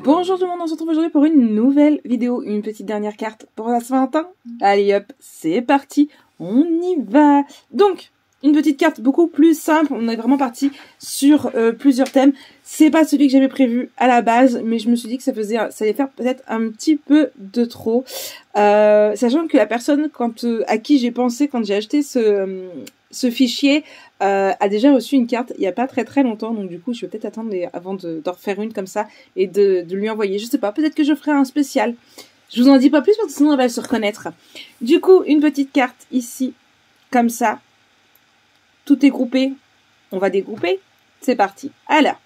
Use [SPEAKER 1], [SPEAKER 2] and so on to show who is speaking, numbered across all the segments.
[SPEAKER 1] Bonjour tout le monde, on se retrouve aujourd'hui pour une nouvelle vidéo, une petite dernière carte pour la Saint-Valentin. Allez hop, c'est parti, on y va. Donc, une petite carte beaucoup plus simple, on est vraiment parti sur plusieurs thèmes. C'est pas celui que j'avais prévu à la base, mais je me suis dit que ça allait faire peut-être un petit peu de trop. Sachant que la personne à qui j'ai pensé quand j'ai acheté ce fichier a déjà reçu une carte il n'y a pas très longtemps, donc du coup je vais peut-être attendre avant d'en refaire une comme ça et de lui envoyer, je sais pas, peut-être que je ferai un spécial. Je vous en dis pas plus parce que sinon elle va se reconnaître. Du coup, une petite carte ici, comme ça, tout est groupé, on va dégrouper, c'est parti. Alors,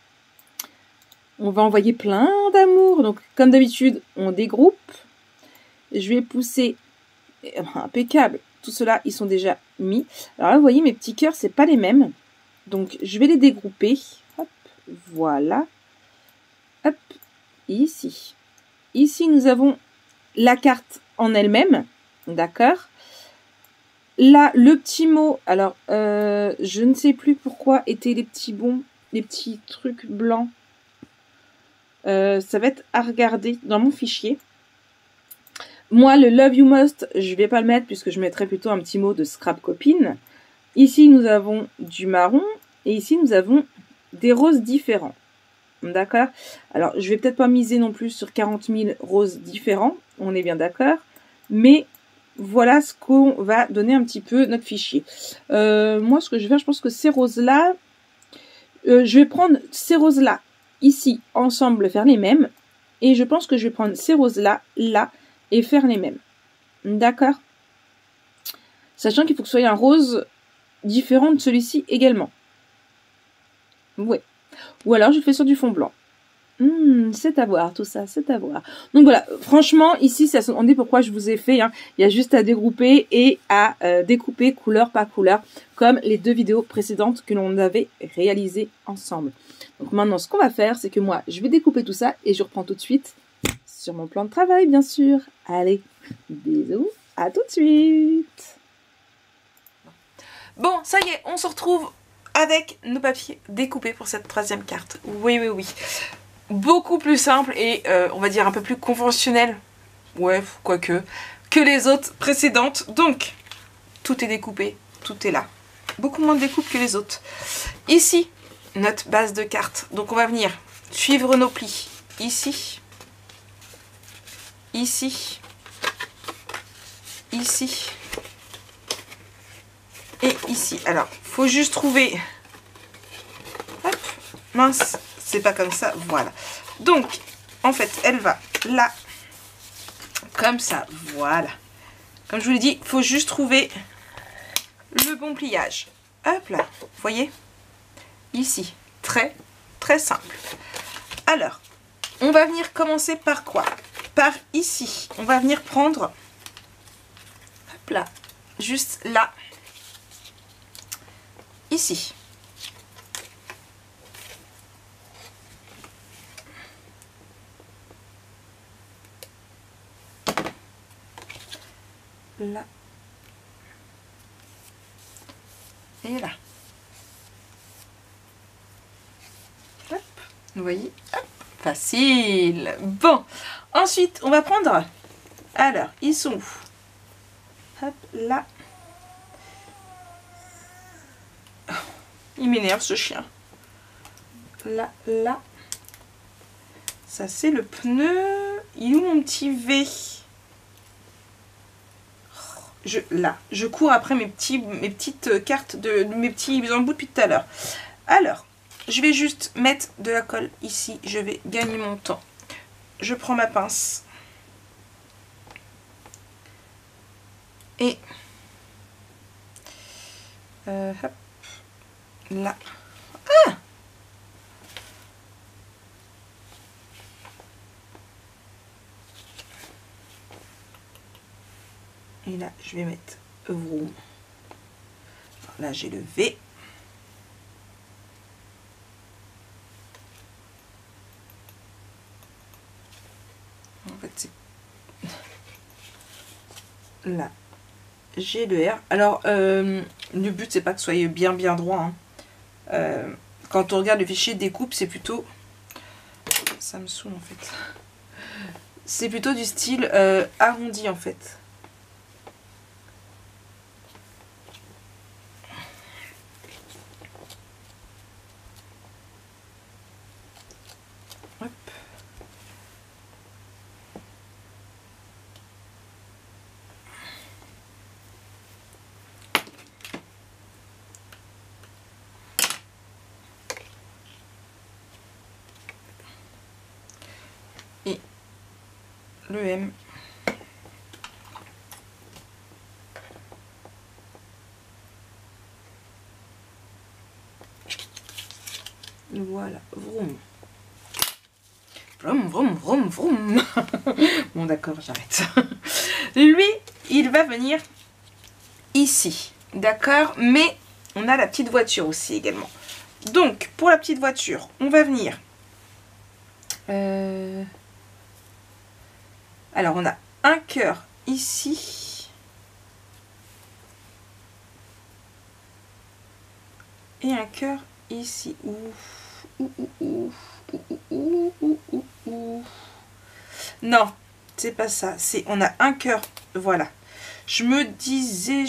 [SPEAKER 1] on va envoyer plein d'amour, donc comme d'habitude, on dégroupe. Je vais pousser, impeccable. Tout cela, ils sont déjà mis. Alors là, vous voyez, mes petits cœurs, c'est pas les mêmes. Donc, je vais les dégrouper. Hop, voilà. Hop, ici. Ici, nous avons la carte en elle-même. D'accord. Là, le petit mot. Alors, je ne sais plus pourquoi étaient les petits bons, les petits trucs blancs. Ça va être à regarder dans mon fichier. Moi, le Love You Most, je vais pas le mettre puisque je mettrai plutôt un petit mot de scrap copine. Ici, nous avons du marron et ici, nous avons des roses différents. D'accord? Alors, je vais peut-être pas miser non plus sur 40 000 roses différents. On est bien d'accord. Mais voilà ce qu'on va donner un petit peu notre fichier. Moi, ce que je vais faire, je pense que ces roses-là, je vais prendre ces roses-là ici ensemble, faire les mêmes. Et je pense que je vais prendre ces roses-là, là, et faire les mêmes. D'accord? Sachant qu'il faut que ce soit un rose différent de celui-ci également. Ouais. Ou alors je le fais sur du fond blanc. C'est à voir tout ça, c'est à voir. Donc voilà, franchement, ici, ça se demandait pourquoi je vous ai fait. Hein. Il y a juste à dégrouper et à découper couleur par couleur, comme les deux vidéos précédentes que l'on avait réalisées ensemble. Donc maintenant, ce qu'on va faire, c'est que moi, je vais découper tout ça et je reprends tout de suite sur mon plan de travail, bien sûr. Allez, bisous, à tout de suite. Bon, ça y est, on se retrouve avec nos papiers découpés pour cette troisième carte. Oui. Beaucoup plus simple et on va dire un peu plus conventionnel. Ouais, quoique, que les autres précédentes. Donc, tout est découpé, tout est là. Beaucoup moins de découpe que les autres. Ici, notre base de cartes. Donc, on va venir suivre nos plis. Ici. Ici, ici et ici. Alors, faut juste trouver. Hop, mince, c'est pas comme ça. Voilà. Donc, en fait, elle va là, comme ça. Voilà. Comme je vous l'ai dit, faut juste trouver le bon pliage. Hop là, vous voyez? Ici, très simple. Alors, on va venir commencer par quoi? Par ici, on va venir prendre, hop là, juste là, ici. Là. Et là. Hop, vous voyez, hop, facile. Bon. Ensuite, on va prendre, alors, ils sont où? Hop, là. Oh, il m'énerve ce chien. Là. Ça, c'est le pneu. Il est où mon petit V? Là, je cours après mes petites cartes, mes petits embouts depuis tout à l'heure. Alors, je vais juste mettre de la colle ici. Je vais gagner mon temps. Je prends ma pince et hop, là. Ah! Et là, je vais mettre vroom. Là, j'ai le V. En fait, c'est là, j'ai le R. Alors, le but, c'est pas que ce soit bien droit. Hein. Quand on regarde le fichier découpe, c'est plutôt Ça me saoule en fait. C'est plutôt du style arrondi en fait. Hop. Et le M. Voilà, vroom. Vroom, vroom, vroom, vroom. Bon d'accord, j'arrête. Lui, il va venir ici, d'accord? Mais on a la petite voiture aussi également. Donc, pour la petite voiture, on va venir... Alors, on a un cœur ici. Et un cœur ici. Non, c'est pas ça. C'est, on a un cœur. Voilà. Je me disais.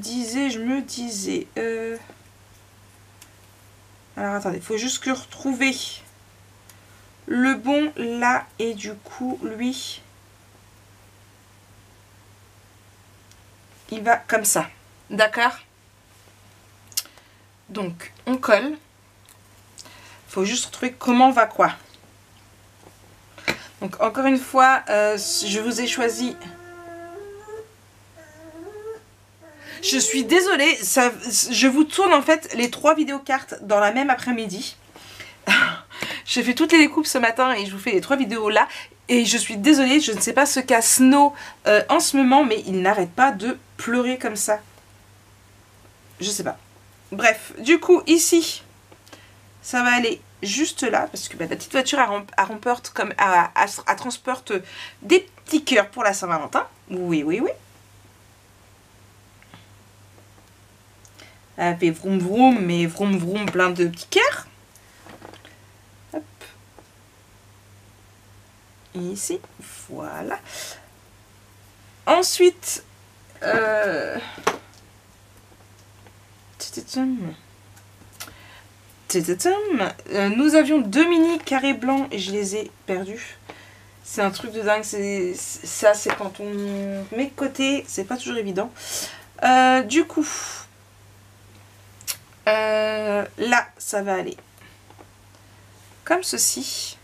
[SPEAKER 1] Alors, attendez. Il faut juste que retrouver le bon là. Et du coup, lui... il va comme ça, d'accord? Donc, on colle. Il faut juste retrouver comment va quoi. Donc, encore une fois, je vous ai choisi... Je suis désolée, ça, je vous tourne en fait les 3 vidéocartes dans la même après-midi. J'ai fait toutes les découpes ce matin et je vous fais les 3 vidéos là. Et je suis désolée, je ne sais pas ce qu'a Snow en ce moment, mais il n'arrête pas de pleurer comme ça. Je sais pas. Bref, du coup, ici, ça va aller juste là, parce que bah, la petite voiture, elle transporte des petits cœurs pour la Saint-Valentin. Oui, oui, oui. Elle fait vroom vroom, mais vroom vroom plein de petits cœurs. Hop. Et ici, voilà. Ensuite, nous avions 2 mini carrés blancs et je les ai perdus. C'est un truc de dingue. Ça, c'est quand on met de côté, c'est pas toujours évident. Du coup, là, ça va aller comme ceci.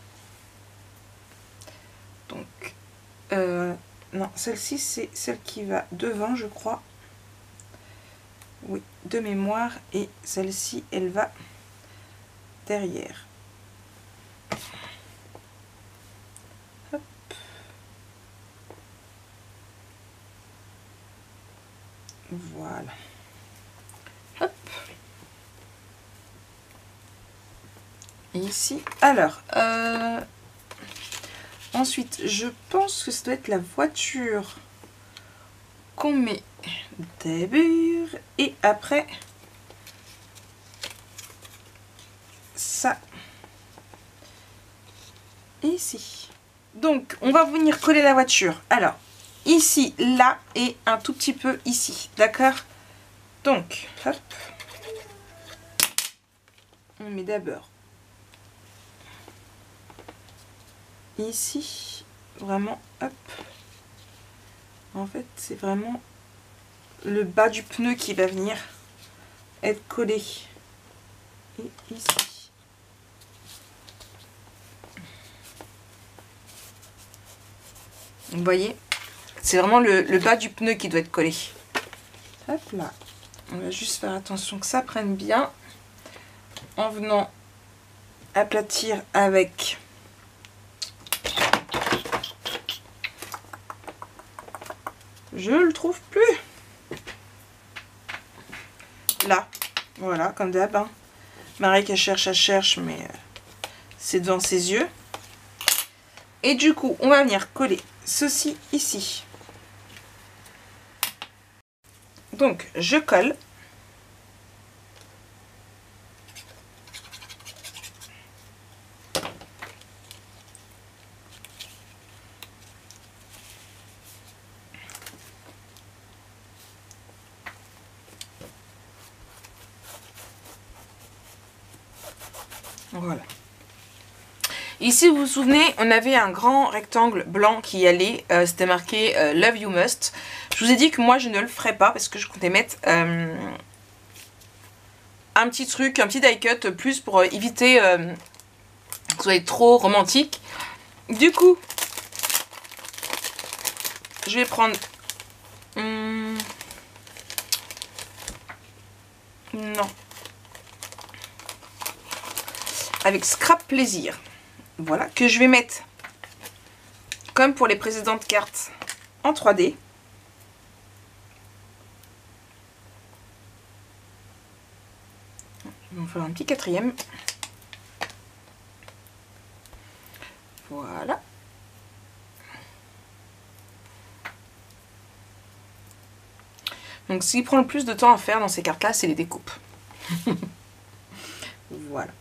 [SPEAKER 1] Donc, non, celle-ci, c'est celle qui va devant, je crois. Oui, de mémoire. Et celle-ci, elle va derrière. Hop. Voilà. Hop. Et ici, alors, ensuite, je pense que ça doit être la voiture qu'on met début et après ça ici. Donc on va venir coller la voiture. Alors ici, là et un tout petit peu ici, d'accord? Donc hop, on met d'abord ici, vraiment hop. En fait, c'est vraiment le bas du pneu qui va venir être collé. Et ici. Vous voyez, c'est vraiment le bas du pneu qui doit être collé. Hop là. On va juste faire attention que ça prenne bien. En venant aplatir avec... Je le trouve plus. Là, voilà, comme d'hab. Hein. Marie qu'elle cherche, mais c'est devant ses yeux. Et du coup, on va venir coller ceci ici. Donc, je colle. Voilà. Ici, vous vous souvenez, on avait un grand rectangle blanc qui allait, c'était marqué Love You Must. Je vous ai dit que moi, je ne le ferai pas parce que je comptais mettre un petit truc, un petit die cut plus pour éviter que ce soit trop romantique. Du coup, je vais prendre... non. Avec Scrap Plaisir. Voilà, que je vais mettre, comme pour les précédentes cartes, en 3D. Je vais en faire un petit quatrième. Voilà. Donc, ce qui prend le plus de temps à faire dans ces cartes-là, c'est les découpes. Voilà.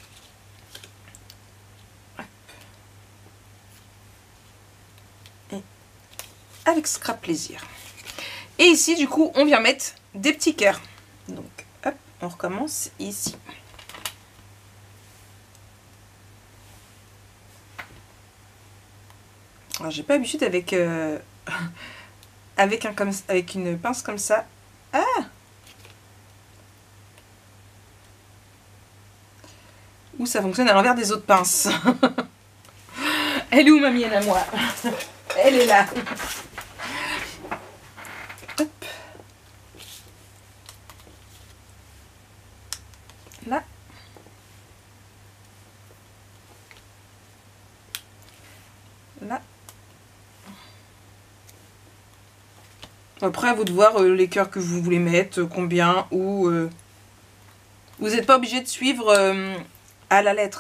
[SPEAKER 1] Avec Scrap Plaisir. Et ici, du coup, on vient mettre des petits cœurs. Donc, hop, on recommence ici. Alors, j'ai pas l'habitude avec avec une pince comme ça. Ah! Ou ça fonctionne à l'envers des autres pinces. Elle est où ma mienne à moi? Elle est là. Hop. Là. Là. Après, à vous de voir les cœurs que vous voulez mettre, combien, ou... vous n'êtes pas obligé de suivre à la lettre.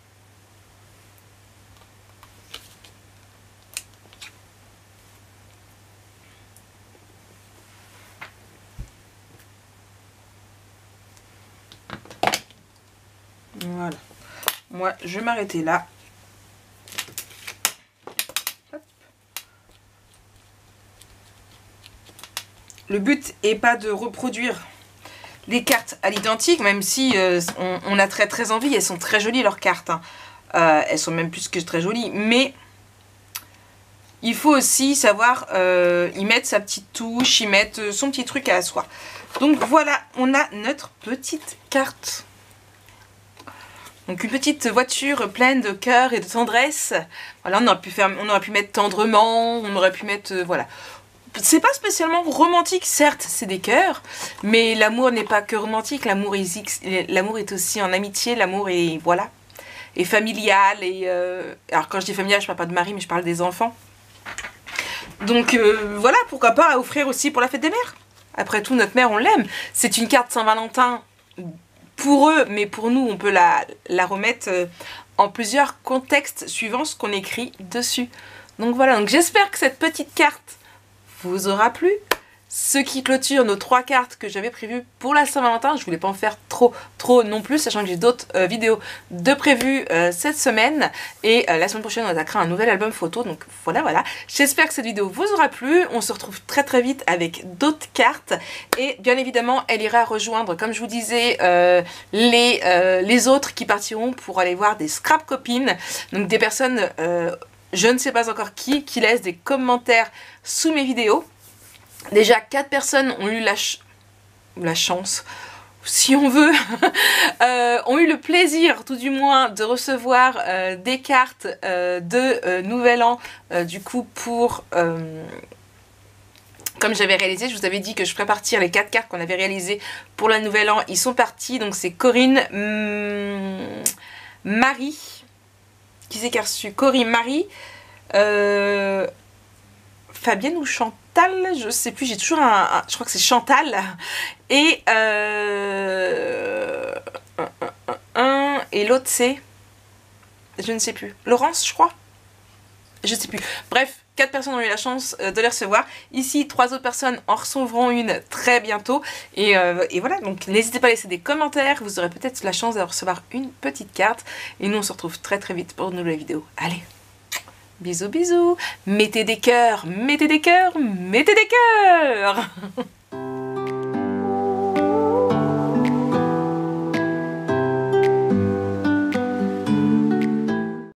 [SPEAKER 1] Voilà. Moi, je vais m'arrêter là. Hop. Le but est pas de reproduire les cartes à l'identique, même si on a très envie. Elles sont très jolies leurs cartes. Hein. Elles sont même plus que très jolies. Mais il faut aussi savoir y mettre sa petite touche, y mettre son petit truc à soi. Donc voilà, on a notre petite carte. Donc une petite voiture pleine de cœur et de tendresse. Voilà, on aurait pu mettre tendrement, on aurait pu mettre... voilà. C'est pas spécialement romantique, certes, c'est des cœurs, mais l'amour n'est pas que romantique, l'amour est aussi en amitié, l'amour est, voilà, est familial, et... alors quand je dis familial, je parle pas de mari, mais je parle des enfants. Donc voilà, pourquoi pas offrir aussi pour la fête des mères. Après tout, notre mère, on l'aime. C'est une carte Saint-Valentin pour eux, mais pour nous, on peut la remettre en plusieurs contextes suivant ce qu'on écrit dessus. Donc voilà, donc j'espère que cette petite carte vous aura plu. Ce qui clôture nos 3 cartes que j'avais prévues pour la Saint-Valentin. Je voulais pas en faire trop non plus, sachant que j'ai d'autres vidéos de prévues cette semaine. Et la semaine prochaine, on attaquera un nouvel album photo. Donc voilà. J'espère que cette vidéo vous aura plu. On se retrouve très vite avec d'autres cartes. Et bien évidemment, elle ira rejoindre, comme je vous disais, les autres qui partiront pour aller voir des scrap copines. Donc des personnes, je ne sais pas encore qui laissent des commentaires sous mes vidéos. Déjà, 4 personnes ont eu la chance, si on veut, ont eu le plaisir, tout du moins, de recevoir des cartes de Nouvel An, du coup, pour... comme j'avais réalisé, je vous avais dit que je ferais partir les 4 cartes qu'on avait réalisées pour la Nouvel An. Ils sont partis, donc c'est Corinne, Marie, qui c'est qui a reçu? Corinne, Marie, Fabienne ou Chantal, je sais plus, j'ai toujours je crois que c'est Chantal, et l'autre c'est, je ne sais plus, Laurence je crois, je sais plus, bref, 4 personnes ont eu la chance de les recevoir. Ici, 3 autres personnes en recevront une très bientôt, et voilà, donc n'hésitez pas à laisser des commentaires, vous aurez peut-être la chance de recevoir une petite carte, et nous on se retrouve très vite pour une nouvelle vidéo. Allez, bisous, mettez des cœurs, mettez des cœurs, mettez des cœurs.